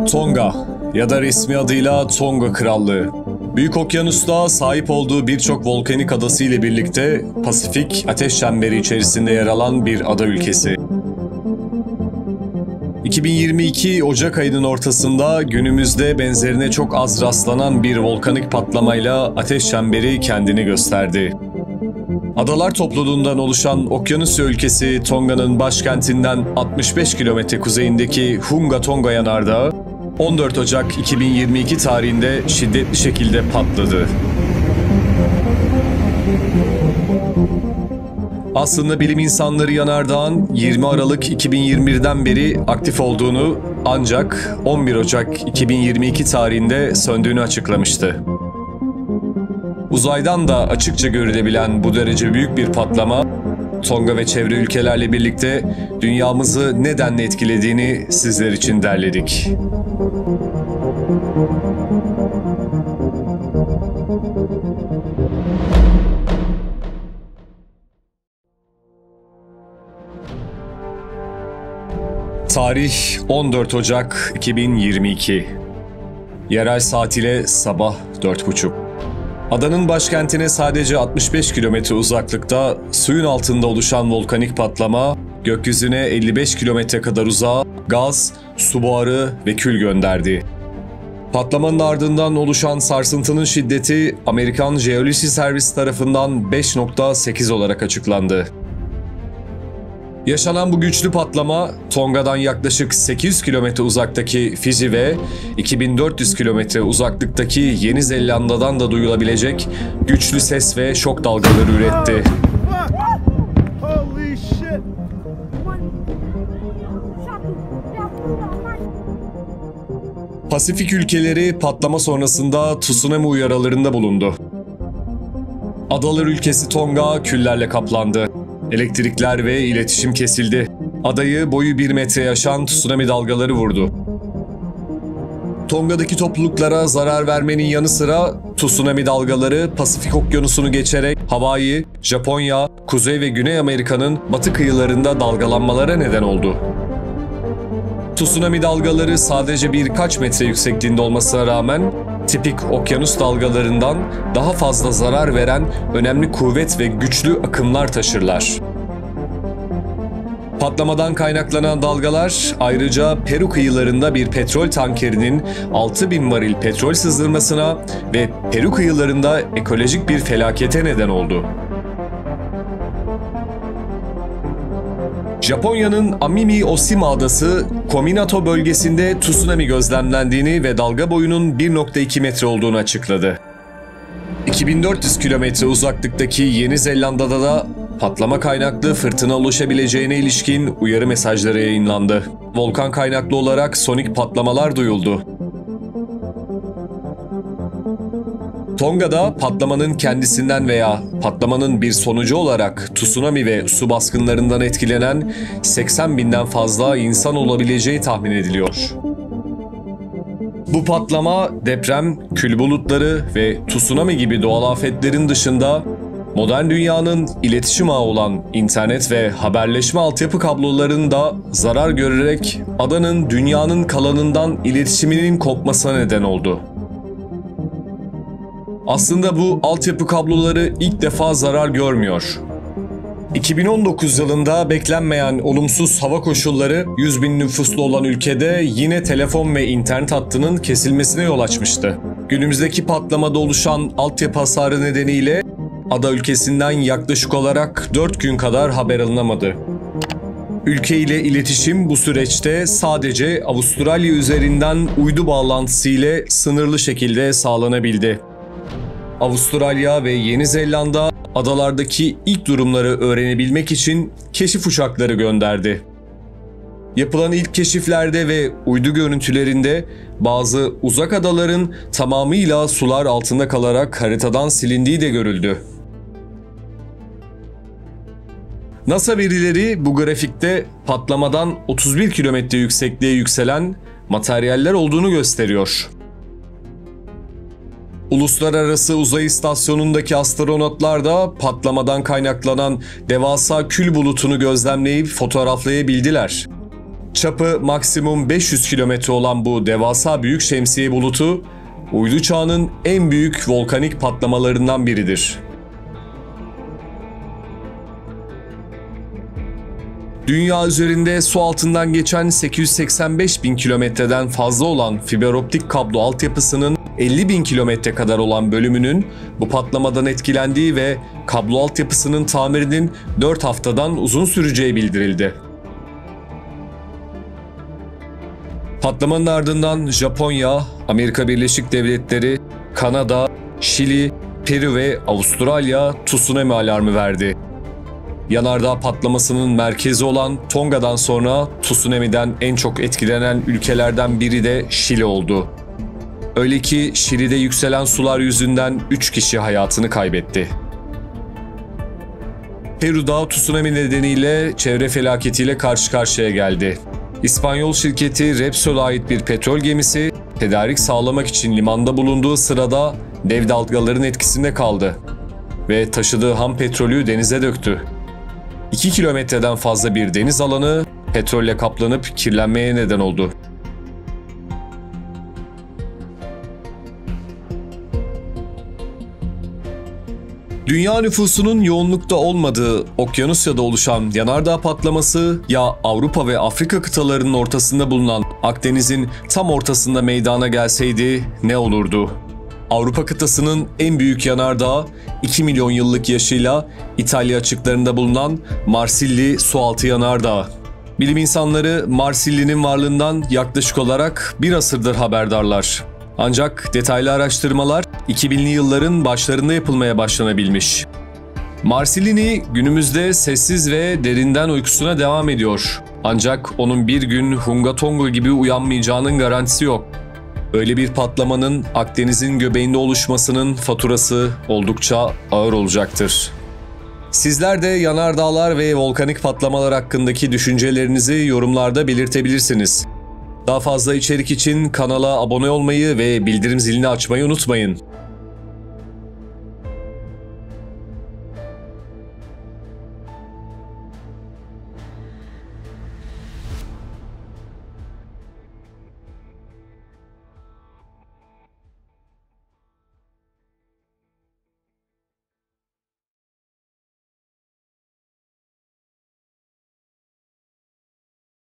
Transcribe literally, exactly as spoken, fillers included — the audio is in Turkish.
Tonga ya da resmi adıyla Tonga Krallığı. Büyük Okyanus'ta sahip olduğu birçok volkanik adası ile birlikte Pasifik Ateş Çemberi içerisinde yer alan bir ada ülkesi. iki bin yirmi iki Ocak ayının ortasında günümüzde benzerine çok az rastlanan bir volkanik patlamayla ateş çemberi kendini gösterdi. Adalar topluluğundan oluşan Okyanusya ülkesi Tonga'nın başkentinden altmış beş kilometre kuzeyindeki Hunga Tonga Yanardağı on dört Ocak iki bin yirmi iki tarihinde şiddetli şekilde patladı. Aslında bilim insanları yanardağın yirmi Aralık iki bin yirmi birden beri aktif olduğunu ancak on bir Ocak iki bin yirmi iki tarihinde söndüğünü açıklamıştı. Uzaydan da açıkça görülebilen bu derece büyük bir patlama, Tonga ve çevre ülkelerle birlikte dünyamızı nedenle etkilediğini sizler için derledik. Tarih on dört Ocak iki bin yirmi iki. Yerel saat ile sabah dört buçuk. Adanın başkentine sadece altmış beş kilometre uzaklıkta suyun altında oluşan volkanik patlama, gökyüzüne elli beş kilometre kadar uzağa gaz, su buharı ve kül gönderdi. Patlamanın ardından oluşan sarsıntının şiddeti Amerikan Jeoloji Servisi tarafından beş nokta sekiz olarak açıklandı. Yaşanan bu güçlü patlama, Tonga'dan yaklaşık sekiz yüz kilometre uzaktaki Fiji ve iki bin dört yüz kilometre uzaklıktaki Yeni Zelanda'dan da duyulabilecek güçlü ses ve şok dalgaları üretti. Pasifik ülkeleri patlama sonrasında tsunami uyarılarında bulundu. Adalar ülkesi Tonga küllerle kaplandı. Elektrikler ve iletişim kesildi. Adayı boyu bir metre aşan tsunami dalgaları vurdu. Tonga'daki topluluklara zarar vermenin yanı sıra tsunami dalgaları Pasifik Okyanusu'nu geçerek Hawaii, Japonya, Kuzey ve Güney Amerika'nın batı kıyılarında dalgalanmalara neden oldu. Tsunami dalgaları sadece birkaç metre yüksekliğinde olmasına rağmen tipik okyanus dalgalarından daha fazla zarar veren önemli kuvvet ve güçlü akımlar taşırlar. Patlamadan kaynaklanan dalgalar ayrıca Peru kıyılarında bir petrol tankerinin altı bin varil petrol sızdırmasına ve Peru kıyılarında ekolojik bir felakete neden oldu. Japonya'nın Amimi Oshima adası Kominato bölgesinde tsunami gözlemlendiğini ve dalga boyunun bir nokta iki metre olduğunu açıkladı. iki bin dört yüz kilometre uzaklıktaki Yeni Zelanda'da da patlama kaynaklı fırtına oluşabileceğine ilişkin uyarı mesajları yayınlandı. Volkan kaynaklı olarak sonik patlamalar duyuldu. Tonga'da patlamanın kendisinden veya patlamanın bir sonucu olarak tsunami ve su baskınlarından etkilenen seksen binden fazla insan olabileceği tahmin ediliyor. Bu patlama, deprem, kül bulutları ve tsunami gibi doğal afetlerin dışında modern dünyanın iletişim ağı olan internet ve haberleşme altyapı kablolarının da zarar görerek adanın dünyanın kalanından iletişiminin kopmasına neden oldu. Aslında bu altyapı kabloları ilk defa zarar görmüyor. iki bin on dokuz yılında beklenmeyen olumsuz hava koşulları yüz bin nüfuslu olan ülkede yine telefon ve internet hattının kesilmesine yol açmıştı. Günümüzdeki patlamada oluşan altyapı hasarı nedeniyle ada ülkesinden yaklaşık olarak dört gün kadar haber alınamadı. Ülke ile iletişim bu süreçte sadece Avustralya üzerinden uydu bağlantısı ile sınırlı şekilde sağlanabildi. Avustralya ve Yeni Zelanda adalardaki ilk durumları öğrenebilmek için keşif uçakları gönderdi. Yapılan ilk keşiflerde ve uydu görüntülerinde bazı uzak adaların tamamıyla sular altında kalarak haritadan silindiği de görüldü. NASA verileri bu grafikte patlamadan otuz bir kilometre yüksekliğe yükselen materyaller olduğunu gösteriyor. Uluslararası Uzay İstasyonu'ndaki astronotlar da patlamadan kaynaklanan devasa kül bulutunu gözlemleyip fotoğraflayabildiler. Çapı maksimum beş yüz kilometre olan bu devasa büyük şemsiye bulutu, uydu çağının en büyük volkanik patlamalarından biridir. Dünya üzerinde su altından geçen sekiz yüz seksen beş bin kilometreden fazla olan fiberoptik kablo altyapısının elli bin kilometre kadar olan bölümünün bu patlamadan etkilendiği ve kablo altyapısının tamirinin dört haftadan uzun süreceği bildirildi. Patlamanın ardından Japonya, Amerika Birleşik Devletleri, Kanada, Şili, Peru ve Avustralya tsunami alarmı verdi. Yanardağ patlamasının merkezi olan Tonga'dan sonra tsunami'den en çok etkilenen ülkelerden biri de Şili oldu. Öyle ki Şili'de yükselen sular yüzünden üç kişi hayatını kaybetti. Peru'da tsunami nedeniyle çevre felaketiyle karşı karşıya geldi. İspanyol şirketi Repsol'a ait bir petrol gemisi tedarik sağlamak için limanda bulunduğu sırada dev dalgaların etkisinde kaldı ve taşıdığı ham petrolü denize döktü. iki kilometreden fazla bir deniz alanı petrolle kaplanıp kirlenmeye neden oldu. Dünya nüfusunun yoğunlukta olmadığı Okyanusya'da oluşan yanardağ patlaması ya Avrupa ve Afrika kıtalarının ortasında bulunan Akdeniz'in tam ortasında meydana gelseydi ne olurdu? Avrupa kıtasının en büyük yanardağı iki milyon yıllık yaşıyla İtalya açıklarında bulunan Marsilli Sualtı Yanardağı. Bilim insanları Marsilli'nin varlığından yaklaşık olarak bir asırdır haberdarlar. Ancak detaylı araştırmalar iki binli yılların başlarında yapılmaya başlanabilmiş. Marsilli günümüzde sessiz ve derinden uykusuna devam ediyor. Ancak onun bir gün Hunga Tonga gibi uyanmayacağının garantisi yok. Öyle bir patlamanın Akdeniz'in göbeğinde oluşmasının faturası oldukça ağır olacaktır. Sizler de yanardağlar ve volkanik patlamalar hakkındaki düşüncelerinizi yorumlarda belirtebilirsiniz. Daha fazla içerik için kanala abone olmayı ve bildirim zilini açmayı unutmayın.